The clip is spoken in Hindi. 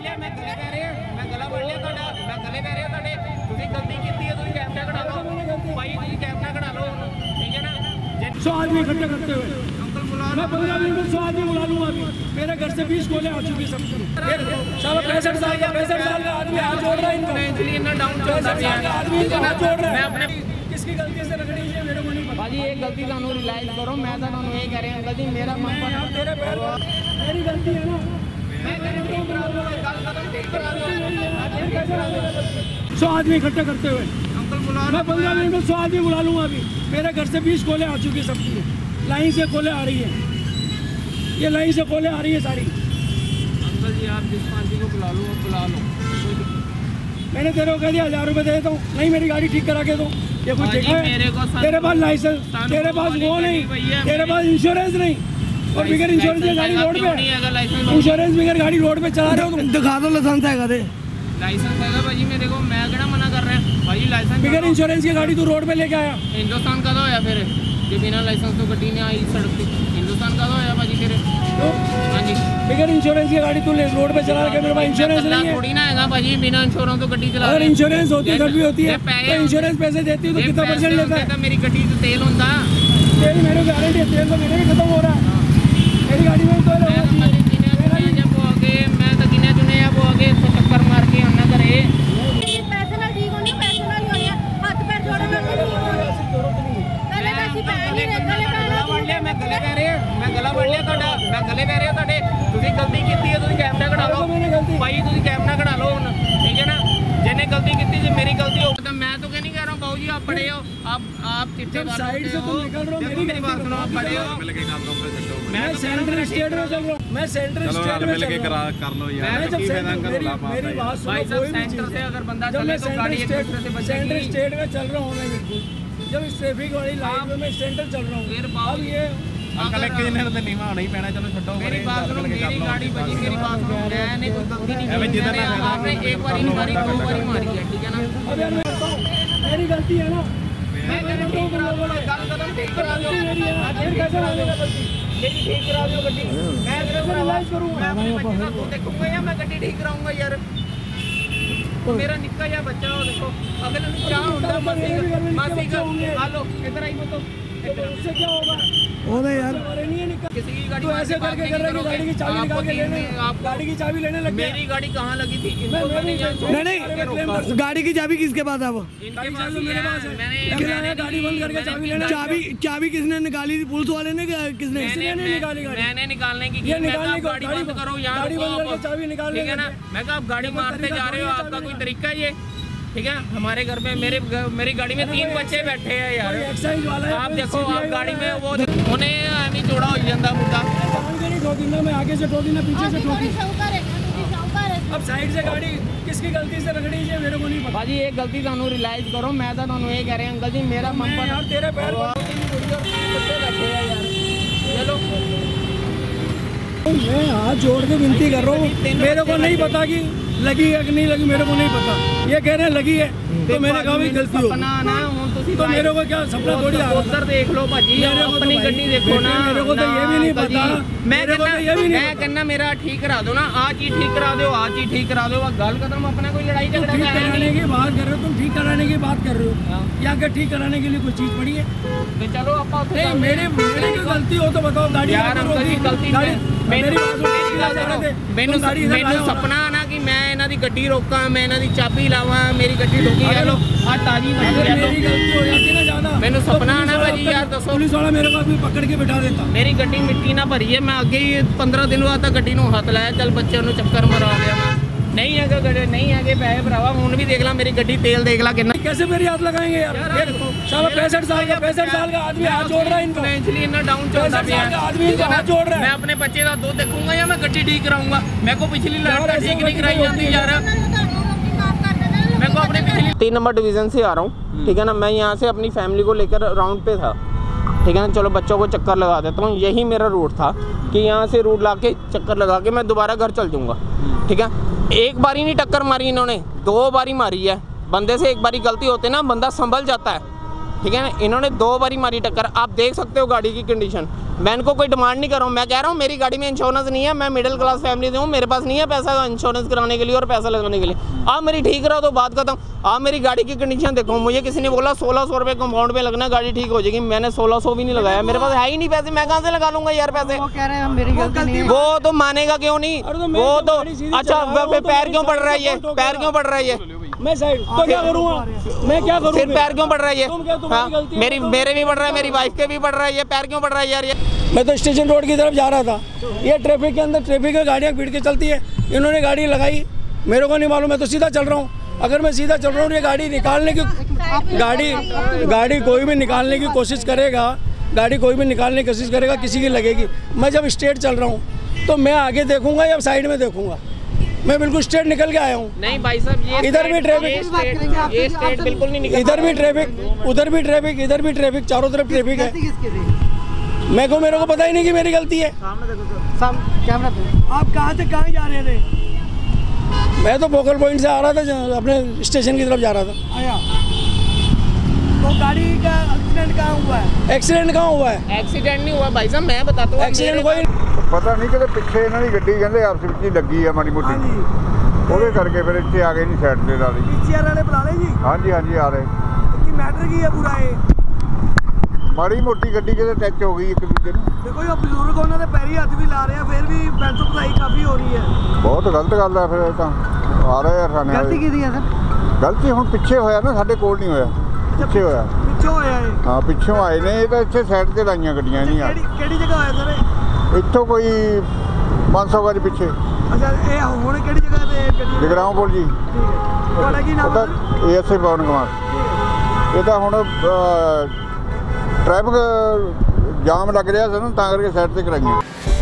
लिया, मैं गले पै रहे मैं गला पड़ लिया ਤੁਹਾਡਾ, मैं गले पै रहे ਤੁਹਾਡੇ। ਤੁਸੀਂ गलती की है, ਤੁਸੀਂ कैमरा कढ़ा लो भाई, ਤੁਸੀਂ कैमरा कढ़ा लो, ठीक है ना। 100 आदमी इकट्ठे करते हुए मैं 15 मिनट में 100 आदमी बुला लूंगा। मेरे घर से 20 गोले आ चुकी सब। 65 साल का आदमी हाथ जोड़ रहा है इनको, इसलिए इतना डाउन चलता है आदमी इनको हाथ जोड़ रहा मैं है। अपने किसकी गलती से रखनी है मेरे को नहीं पता। भाजी एक गलती ਤੁਹਾਨੂੰ रियलाइज करो, मैं तो ਤੁਹਾਨੂੰ ये कह रहा हूं गलती मेरा मन पर तेरे पैर मेरी गलती है ना। मैं ठीक करा दूं, गल खत्म, ठीक करा दूं। 100 आदमी इकट्ठे करते हुए अंकल बुला मैं 15 मिनट में 100 आदमी बुला लूंगा। अभी मेरे घर से 20 गोले आ चुकी सबकी, लाइन से गोले आ रही है, ये लाइन से गोले आ रही है सारी। अंकल जी आप जिस पार्टी को बुला लो बुला लो, मैंने तेरे को कह दिया 1000 रुपये दे देता हूँ, नहीं मेरी गाड़ी ठीक करा के दो। ये कुछ देखा है? तेरे पास लाइसेंस, तेरे पास वो नहीं, तेरे पास इंश्योरेंस नहीं, और बिगर इंश्योरेंस की गाड़ी रोड पे, इंश्योरेंस बिगर गाड़ी रोड पे चला रहे हो तुम। दिखा दो लाइसेंस है लाइसेंस है भाजी मेरे को, मैं क्या मना कर रहा है भाई। लाइसेंस बिगर इंश्योरेंस की गाड़ी तू रोड पे लेके आया। हिंदुस्तान का तो होया फिर जो बिना लाइसेंस तो गड्डी नहीं आई सड़क पे, हिंदुस्तान का तो होया भाजी फिर। हाँ जी बिगर इंश्योरेंस की गाड़ी तू रोड पे चला के, मेरे पास इंश्योरेंस नहीं है। थोड़ी ना है भाजी, बिना इंश्योरेंस तो गड्डी चला। अगर इंश्योरेंस होती है भी होती है, तो इंश्योरेंस पैसे देती है तो कितना परसेंट लेता है? मेरी गड्डी तो तेल होता, तेल मेरे गारंटी है, तेल तो मेरे भी खत्म हो रहा है, मेरी गाड़ी में तो मैं तो गिने चुने वो आगे चक्कर मार के आना करे। मैं गले पै रहे मैं गला पड़ लिया ਤੁਹਾਡਾ, मैं गले पै रहे ਤੁਹਾਡੇ। ਤੁਸੀਂ गलती की है, ਤੁਸੀਂ कैमरा कढ़ा लो भाई, ਤੁਸੀਂ कैमरा कढ़ा लो, ठीक है ना। जिन्हें गलती की थी, मेरी गलती हो तो मैं तो क्या नहीं कह रहा हूँ बाबू जी आप बड़े हो, आप कितने साइड से तुम निकल रहे हो, मेरी बात सुनो, आप बड़े हो। मैं सेंट्रल स्टेट में चल रहा हूँ, मैं सेंट्रल स्टेट में चल रहा हूँ। कर लो यार, मैं जब मेरी बात सुनो, कोई भी सेंटर से अगर बंदा जब मैं चले तो गाड़ी एक दूसरे से बचेगी। सेंट्रल स्टेट में चल रहा हूँ मैं, बिल्कुल जब इस ट्रैफिक वाली लाइन में मैं सेंटर चल रहा हूँ। अब ये अंकल एक दिन तो नीवा होना ही पैना, चलो छड्डो। मेरी बात सुनो, मेरी गाड़ी बची, मेरी बात सुनो, मैंने कोई गलती नहीं अबे की, जिधर ना आपने एक बार मारी, 2 बार मारी है, ठीक है ना। अब यार मैं बताऊँ, मेरी गलती है ना, मैं कहता हूँ करा दो, गल खत्म, ठीक करा दो। फिर कैसे मानेगा गलती? मेरी ठीक करा दो गड्डी, मैं रिलाइज करूँगा। मैं अपने बच्चे का दूध देखूंगा या मैं गड्डी ठीक कराऊंगा यार। मेरा निक्का या बच्चा हो, देखो अगर क्या होता मासी का हालो इधर आई मत, उससे क्या होगा? होगा यार, किसी की गाड़ी तो ऐसे करके कर रहे हो, गाड़ी की चाबी निकाल के लेने, आप गाड़ी की चाबी लेने लग गए। मेरी गाड़ी कहाँ लगी थी? नहीं, गाड़ी की चाबी किसके पास है? वो इनके पास मेरे पास है। मैंने गाड़ी बंद करके चाबी लेने। चाबी किसने निकाली थी? पुलिस वाले ने? किसने निकाली गाड़ी? मैंने निकालने की, ये निकालने को गाड़ी बंद करो यहाँ, गाड़ी बंद करके चाबी निकाल, ठीक है ना। मैं कहा आप गाड़ी मारते जा रहे हो, आपका कोई तरीका है ये, ठीक है। हमारे घर में मेरी गाड़ी में 3 बच्चे बैठे हैं यार, एक्साइज वाला है। आप देखो आप गाड़ी में वो उन्हें नहीं जोड़ा हो जाता मुद्दा। मैं आगे से ठोकी ना पीछे से ठोकी। अब साइड से गाड़ी किसकी गलती से रखनी है मेरे को नहीं पता। भाजी एक गलती ਤੁਹਾਨੂੰ रियलाइज करो, मैं तो ਤੁਹਾਨੂੰ ये कह रहे हैं अंकल जी मेरा मन पर यार तेरे पैर बैठे हैं यार। चलो मैं हाथ जोड़ के विनती कर रहा हूँ, मेरे को नहीं पता कि लगी है कि नहीं लगी, मेरे को नहीं पता। ये कह रहे हैं लगी है, तो मैंने कहा भी गलती हो। तो मेरे को क्या सपना थोड़ी आ रहा उधर देख लो भाजी, अपनी गड्डी देखो ना। मेरे को तो ये भी नहीं पता, मैं कहना मेरा ठीक करा दो ना, आज ही ठीक करा दो, आज ही ठीक करा दो, गल खत्म। अपना कोई लड़ाई झगड़ा ठीक कराने की बात कर रहे हो, तुम ठीक कराने की बात कर रहे हो या क्या ठीक कराने के लिए कोई चीज पड़ी है? तो चलो आप मेरी गलती हो तो बताओ। गाड़ी यार अंकल जी गलती ਮੈਨੂੰ सपना आना कि मैं इन्हां दी गड्डी रोकां, मैं इन्हां दी चाबी लावां, मेरी गड्डी रोकी है लो आ ताजी बन गया। मेरी गलती हो जाती ना ज्यादा, मैंने सपना आना भाजी यार दसो। पुलिस वाला मेरे को अभी पकड़ के बिठा देता। मेरी गड्डी मिट्टी ना भरी है, मैं अगे ही 15 दिन बाद गड्डी नूं हथ लाया, चल बच्चे नूं चक्कर मरा लिया मैं। नहीं है नहीं है पैसे भरावा, हुण भी देख ला मेरी गड्डी तेल देख ला कितना। कैसे मेरी हाथ लगाएंगे यार? साला 65 साल का आदमी हाथ जोड़ रहा है इनको, इसलिए इतना डाउन चलता है आदमी इनको हाथ जोड़ रहा है। मैं अपने बच्चे का दूध देखूंगा या मैं गड्डी ठीक कराऊंगा? मेरे को पिछली लड़का ठीक नहीं कराई जाती यार। मैं को अपने पिछली 3 नंबर डिवीजन से आ रहा हूँ, ठीक है ना। मैं यहाँ से अपनी फैमिली को लेकर राउंड पे था, ठीक है ना। चलो बच्चों को चक्कर लगा देता हूँ, यही मेरा रूट था कि यहाँ से रूट ला के चक्कर लगा के मैं दोबारा घर चल जाऊँगा, ठीक है। एक बारी नहीं टक्कर मारी इन्होंने, 2 बारी मारी है। बंदे से एक बारी गलती होती है ना, बंदा संभल जाता है, ठीक है ना। इन्होंने 2 बारी मारी टक्कर, आप देख सकते हो गाड़ी की कंडीशन। मैं इनको कोई डिमांड नहीं कर रहा हूँ। मैं कह रहा हूँ मेरी गाड़ी में इंश्योरेंस नहीं है, मैं मिडिल क्लास फैमिली से हूँ, मेरे पास नहीं है पैसा इंश्योरेंस कराने के लिए और पैसा लगाने के लिए। आप मेरी ठीक करो तो बात खत्म। आप मेरी गाड़ी की कंडीशन देखो, मुझे किसी ने बोला 1600 रुपये कंपाउंड में लगना, गाड़ी ठीक हो जाएगी। मैंने 1600 भी नहीं लगाया, मेरे पास है ही नहीं पैसे, मैं कहाँ से लगा लूँगा यार पैसे। वो कह रहे हैं मेरी गलती नहीं है। वो तो मानेगा क्यों नहीं, वो तो अच्छा पैर क्यों पड़ रहा है, ये पैर क्यों पड़ रहा है, ये मैं साइड तो क्या करूँगा, मैं क्या करूँ, फिर पैर क्यों पड़ रहा है ये? हाँ, गलती मेरे भी पड़ रहा है, मेरी वाइफ के भी पड़ रहा है, ये पैर क्यों पड़ रहा है यार? ये मैं तो स्टेशन रोड की तरफ जा रहा था, ये ट्रैफिक के अंदर ट्रैफिक में गाड़ियाँ भीड़ के चलती है, इन्होंने गाड़ी लगाई, मेरे को नहीं मालूम, मैं तो सीधा चल रहा हूँ। अगर मैं सीधा चल रहा हूँ, ये गाड़ी निकालने की गाड़ी कोई भी निकालने की कोशिश करेगा, गाड़ी कोई भी निकालने की कोशिश करेगा, किसी की लगेगी। मैं जब स्ट्रेट चल रहा हूँ तो मैं आगे देखूंगा या साइड में देखूंगा, मैं बिल्कुल स्ट्रेट निकल के आया हूँ। नहीं भाई साहब, ये इधर भी ट्रैफिक, ये स्ट्रेट बिल्कुल नहीं निकल, इधर भी ट्रैफिक, उधर भी ट्रैफिक, इधर भी ट्रैफिक, चारों तरफ ट्रैफिक है। मेरे को पता ही नहीं कि मेरी गलती है। कैमरा पे आप कहाँ से कहाँ जा रहे थे? मैं तो फोकल पॉइंट से आ रहा था, अपने स्टेशन की तरफ जा रहा था। आया तो गाड़ी का एक्सीडेंट कहाँ हुआ है? एक्सीडेंट कहाँ हुआ है? एक्सीडेंट नहीं हुआ भाई साहब, मैं बताता हूँ। एक्सीडेंट कोई ਪਤਾ ਨਹੀਂ ਕਿਤੇ ਪਿੱਛੇ ਇਹਨਾਂ ਦੀ ਗੱਡੀ ਕਹਿੰਦੇ ਆਪਸ ਵਿੱਚ ਹੀ ਲੱਗੀ ਆ ਮਾੜੀ ਮੋਟੀ, ਉਹਦੇ ਕਰਕੇ ਫਿਰ ਇੱਥੇ ਆ ਗਏ ਨਹੀਂ ਸਾਈਡ ਤੇ ਲਾ ਲਈ। पीछे वाले बुला ले जी। ਹਾਂਜੀ ਹਾਂਜੀ ਆ ਰਹੇ। कि मैटर की है पूरा ये? ਮਾੜੀ ਮੋਟੀ ਗੱਡੀ ਕਿਤੇ ਟੱਚ ਹੋ ਗਈ ਇੱਕ ਦੂਜੇ ਨੂੰ। देखो ये बुजुर्ग उन्होंने पैरी हथ भी ला रहे हैं, फिर भी पेट्रोल सप्लाई काफी हो रही है। ਬਹੁਤ ਗਲਤ ਗੱਲ ਆ ਫਿਰ ਇਹ ਤਾਂ। ਆ ਰਹੇ ਆ ਥਾਣੇ गलती ਵਾਲੇ। की है सर? ਗਲਤੀ ਹੁਣ ਪਿੱਛੇ ਹੋਇਆ ਨਾ, ਸਾਡੇ ਕੋਲ ਨਹੀਂ ਹੋਇਆ, ਪਿੱਛੇ ਹੋਇਆ। पिछो होया है। ਹਾਂ ਪਿੱਛੋਂ ਆਏ ਨੇ, ਇਹ ਤਾਂ ਇੱਥੇ ਸਾਈਡ ਤੇ ਲਾਈਆਂ ਗੱਡੀਆਂ ਇਹਦੀਆਂ। केड़ी जगह होया सर? ਇੱਥੋਂ ਕੋਈ 500 ਗਜ ਪਿੱਛੇ अच्छा ये हुण केड़ी जगह ते गड्डी? ਜਗਰਾਉਂ ਪੁਲ ਜੀ। ठीक है। ਤੁਹਾਡਾ ਕੀ ਨਾਮ ਉਹਦਾ ਹੈ? ਏਐਸਏ ਪਵਨ ਕੁਮਾਰ। ਇਹ ਤਾਂ ਹੁਣ ਟ੍ਰੈਫਿਕ ਜਾਮ ਲੱਗ ਰਿਹਾ ਸੀ ਨਾ, ਤਾਂ ਕਰਕੇ ਸਾਈਡ ਤੇ ਕਰਾਈਆਂ।